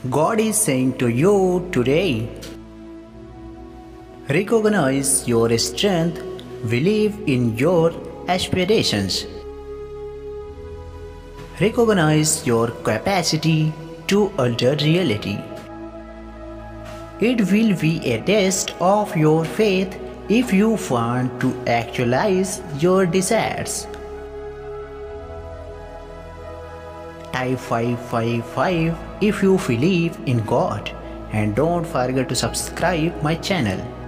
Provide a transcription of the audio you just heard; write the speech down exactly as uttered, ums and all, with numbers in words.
God is saying to you today, recognize your strength, believe in your aspirations, recognize your capacity to alter reality. It will be a test of your faith if you want to actualize your desires. Type five five five if you believe in God, and don't forget to subscribe my channel.